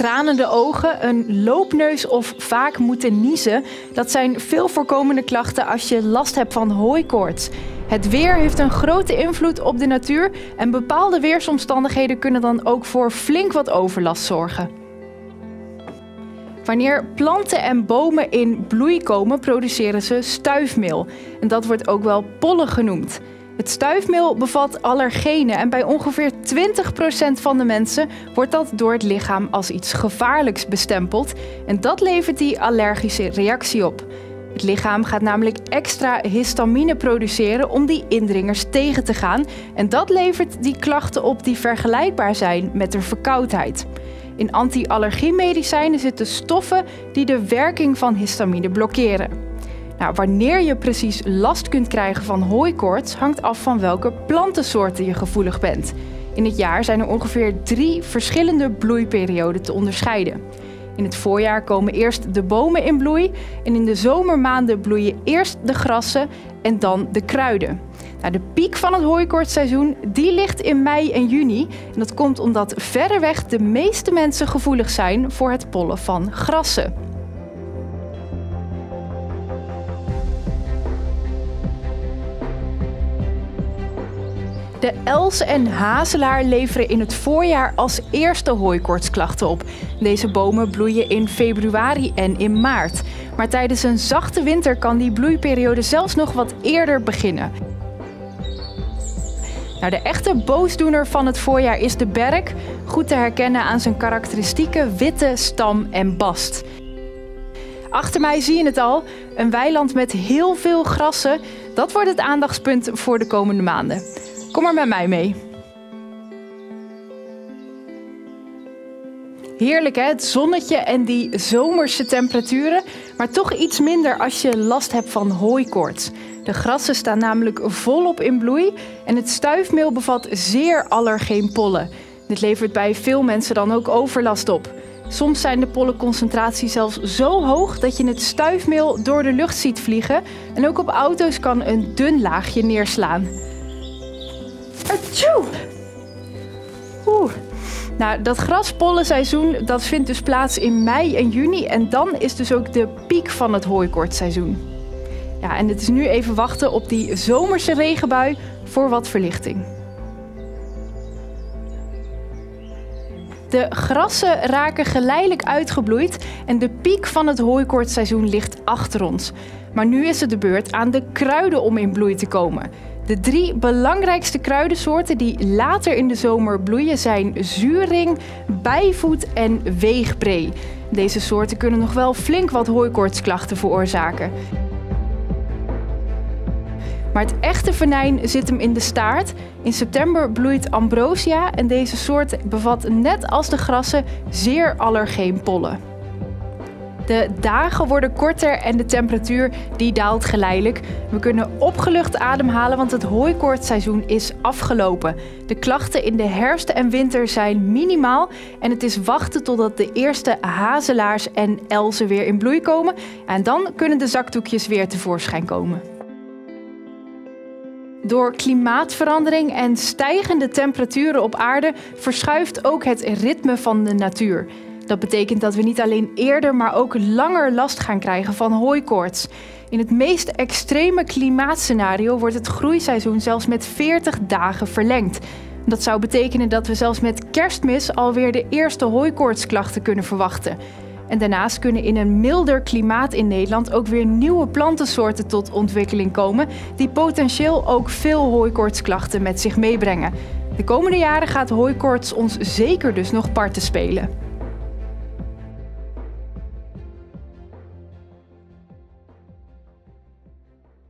tranende ogen, een loopneus of vaak moeten niezen, dat zijn veel voorkomende klachten als je last hebt van hooikoorts. Het weer heeft een grote invloed op de natuur en bepaalde weersomstandigheden kunnen dan ook voor flink wat overlast zorgen. Wanneer planten en bomen in bloei komen, produceren ze stuifmeel. En dat wordt ook wel pollen genoemd. Het stuifmeel bevat allergenen en bij ongeveer 20% van de mensen wordt dat door het lichaam als iets gevaarlijks bestempeld. En dat levert die allergische reactie op. Het lichaam gaat namelijk extra histamine produceren om die indringers tegen te gaan. En dat levert die klachten op die vergelijkbaar zijn met de verkoudheid. In anti-allergiemedicijnen zitten stoffen die de werking van histamine blokkeren. Nou, wanneer je precies last kunt krijgen van hooikoorts hangt af van welke plantensoorten je gevoelig bent. In het jaar zijn er ongeveer 3 verschillende bloeiperioden te onderscheiden. In het voorjaar komen eerst de bomen in bloei en in de zomermaanden bloeien eerst de grassen en dan de kruiden. Nou, de piek van het hooikoortsseizoen die ligt in mei en juni. En dat komt omdat verreweg de meeste mensen gevoelig zijn voor het pollen van grassen. De els en hazelaar leveren in het voorjaar als eerste hooikoortsklachten op. Deze bomen bloeien in februari en in maart. Maar tijdens een zachte winter kan die bloeiperiode zelfs nog wat eerder beginnen. Nou, de echte boosdoener van het voorjaar is de berk, goed te herkennen aan zijn karakteristieke witte stam en bast. Achter mij zie je het al, een weiland met heel veel grassen. Dat wordt het aandachtspunt voor de komende maanden. Kom maar met mij mee. Heerlijk hè, het zonnetje en die zomerse temperaturen, maar toch iets minder als je last hebt van hooikoorts. De grassen staan namelijk volop in bloei en het stuifmeel bevat zeer allergeen pollen. Dit levert bij veel mensen dan ook overlast op. Soms zijn de pollenconcentraties zelfs zo hoog dat je het stuifmeel door de lucht ziet vliegen en ook op auto's kan een dun laagje neerslaan. Atjoe! Nou, dat graspollenseizoen dat vindt dus plaats in mei en juni en dan is dus ook de piek van het hooikoortsseizoen. Ja, en het is nu even wachten op die zomerse regenbui voor wat verlichting. De grassen raken geleidelijk uitgebloeid en de piek van het hooikoortsseizoen ligt achter ons. Maar nu is het de beurt aan de kruiden om in bloei te komen. De 3 belangrijkste kruidensoorten die later in de zomer bloeien zijn zuurring, bijvoet en weegbree. Deze soorten kunnen nog wel flink wat hooikoortsklachten veroorzaken. Maar het echte venijn zit hem in de staart. In september bloeit ambrosia en deze soort bevat net als de grassen zeer allergeen pollen. De dagen worden korter en de temperatuur die daalt geleidelijk. We kunnen opgelucht ademhalen, want het hooikoortsseizoen is afgelopen. De klachten in de herfst en winter zijn minimaal en het is wachten totdat de eerste hazelaars en elzen weer in bloei komen. En dan kunnen de zakdoekjes weer tevoorschijn komen. Door klimaatverandering en stijgende temperaturen op aarde verschuift ook het ritme van de natuur. Dat betekent dat we niet alleen eerder, maar ook langer last gaan krijgen van hooikoorts. In het meest extreme klimaatscenario wordt het groeiseizoen zelfs met 40 dagen verlengd. Dat zou betekenen dat we zelfs met Kerstmis alweer de eerste hooikoortsklachten kunnen verwachten. En daarnaast kunnen in een milder klimaat in Nederland ook weer nieuwe plantensoorten tot ontwikkeling komen, die potentieel ook veel hooikoortsklachten met zich meebrengen. De komende jaren gaat hooikoorts ons zeker dus nog parten spelen.